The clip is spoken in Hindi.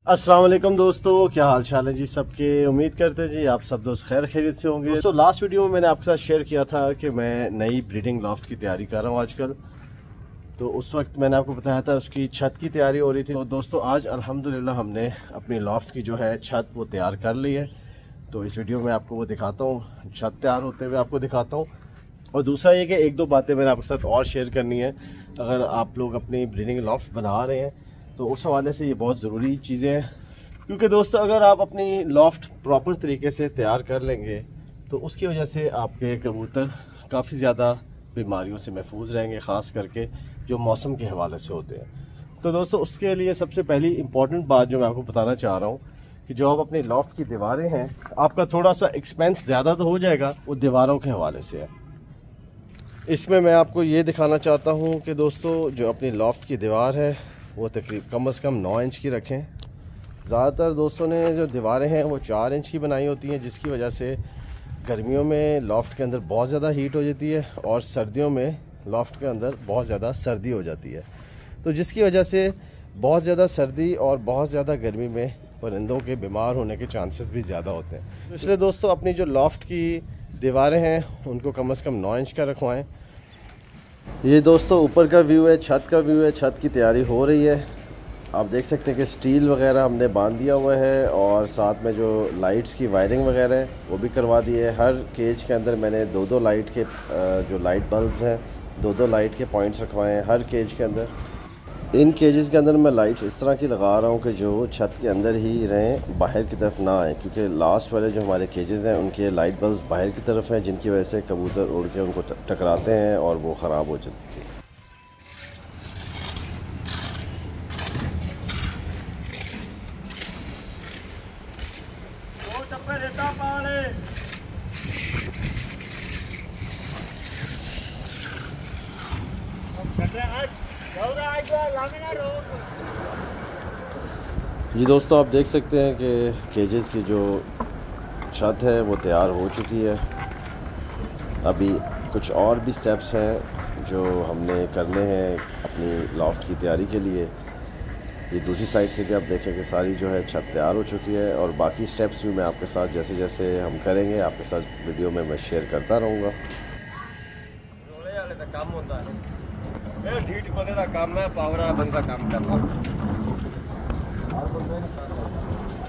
अस्सलाम वालेकुम दोस्तों, क्या हाल चाल है जी सबके। उम्मीद करते हैं जी आप सब दोस्त खैर खैरियत से होंगे। दोस्तों लास्ट वीडियो में मैंने आपके साथ शेयर किया था कि मैं नई ब्रीडिंग लॉफ्ट की तैयारी कर रहा हूँ आजकल। तो उस वक्त मैंने आपको बताया था उसकी छत की तैयारी हो रही थी। तो दोस्तों आज अल्हम्दुलिल्लाह हमने अपनी लॉफ्ट की जो है छत वो तैयार कर ली है। तो इस वीडियो में आपको वो दिखाता हूँ, छत तैयार होते हुए आपको दिखाता हूँ। और दूसरा ये कि एक दो बातें मैंने आपके साथ और शेयर करनी है। अगर आप लोग अपनी ब्रीडिंग लॉफ्ट बना रहे हैं तो उस हवाले से ये बहुत ज़रूरी चीज़ें हैं, क्योंकि दोस्तों अगर आप अपनी लॉफ्ट प्रॉपर तरीके से तैयार कर लेंगे तो उसकी वजह से आपके कबूतर काफ़ी ज़्यादा बीमारियों से महफूज रहेंगे, ख़ास करके जो मौसम के हवाले से होते हैं। तो दोस्तों उसके लिए सबसे पहली इम्पॉर्टेंट बात जो मैं आपको बताना चाह रहा हूँ कि जो आप अपनी लॉफ्ट की दीवारें हैं, आपका थोड़ा सा एक्सपेंस ज़्यादा तो हो जाएगा, वो दीवारों के हवाले से है। इसमें मैं आपको ये दिखाना चाहता हूँ कि दोस्तों जो अपनी लॉफ्ट की दीवार है वो तकरीब कम से कम 9 इंच की रखें। ज़्यादातर दोस्तों ने जो दीवारें हैं वो 4 इंच की बनाई होती हैं, जिसकी वजह से गर्मियों में लॉफ्ट के अंदर बहुत ज़्यादा हीट हो जाती है और सर्दियों में लॉफ्ट के अंदर बहुत ज़्यादा सर्दी हो जाती है। तो जिसकी वजह से बहुत ज़्यादा सर्दी और बहुत ज़्यादा गर्मी में परिंदों के बीमार होने के चांसेस भी ज़्यादा होते हैं। तो इसलिए दोस्तों अपनी जो लॉफ्ट की दीवारें हैं उनको कम से कम 9 इंच का रखवाएँ। ये दोस्तों ऊपर का व्यू है, छत का व्यू है। छत की तैयारी हो रही है, आप देख सकते हैं कि स्टील वगैरह हमने बांध दिया हुआ है और साथ में जो लाइट्स की वायरिंग वगैरह है वो भी करवा दी है। हर केज के अंदर मैंने दो लाइट के जो लाइट बल्ब हैं, दो लाइट के पॉइंट्स रखवाए हैं हर केज के अंदर। इन केजेस के अंदर मैं लाइट्स इस तरह की लगा रहा हूँ कि जो छत के अंदर ही रहें, बाहर की तरफ ना आए, क्योंकि लास्ट वाले जो हमारे केजेस हैं उनके लाइट बल्ब बाहर की तरफ हैं, जिनकी वजह से कबूतर उड़ के उनको टकराते हैं और वो ख़राब हो जाती है। जी दोस्तों आप देख सकते हैं कि केजेस की जो छत है वो तैयार हो चुकी है। अभी कुछ और भी स्टेप्स हैं जो हमने करने हैं अपनी लॉफ्ट की तैयारी के लिए। ये दूसरी साइड से भी आप देखें कि सारी जो है छत तैयार हो चुकी है और बाकी स्टेप्स भी मैं आपके साथ जैसे जैसे हम करेंगे आपके साथ वीडियो में मैं शेयर करता रहूँगा। काम होता है ढीठ बंदे का काम है, पावर वाला बंदा काम करना।